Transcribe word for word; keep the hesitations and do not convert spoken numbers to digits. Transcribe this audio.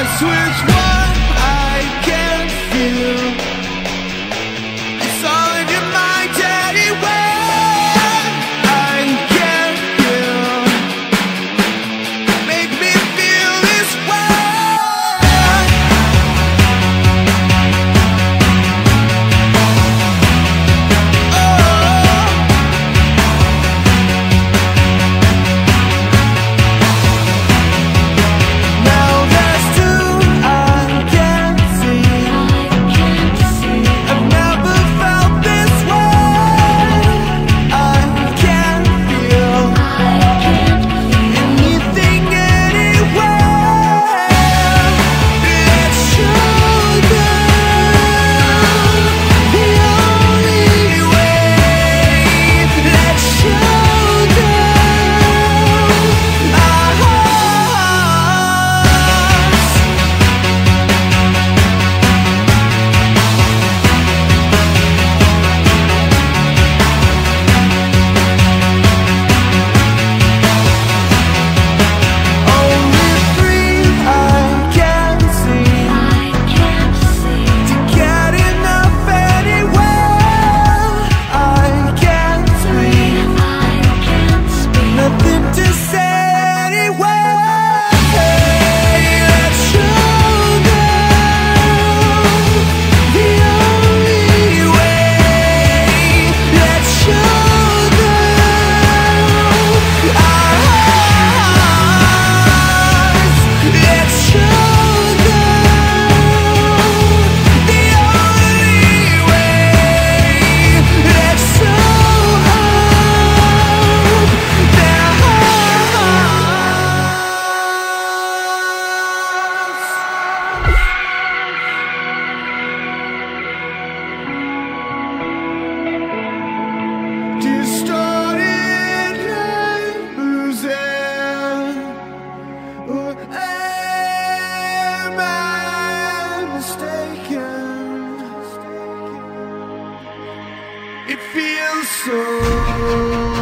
lost with what I can feel. It's all in your mind anyway. I can feel. Make me feel this way. Oh. Now there's two I can't see. I've never felt this way. I can't feel anything anywhere. Let's show them the only way. Let's show them our hearts. Only three I can see to get enough anywhere. I can't speak, nothing to say anywhere. Hey, let's show them the only way. Let's show them our hearts. Let's show them the only way. Let's show their hearts. Distorted losing. Or am I mistaken? It feels so